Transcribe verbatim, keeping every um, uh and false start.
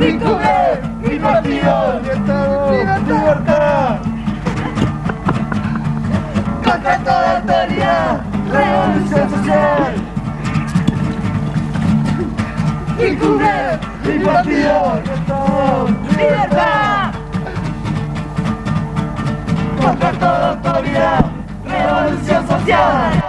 Mi comer, mi partido, libertad, libertad. Contra toda autoridad, revolución social. Mi comer, mi partido, libertad. Contra toda autoridad, revolución social.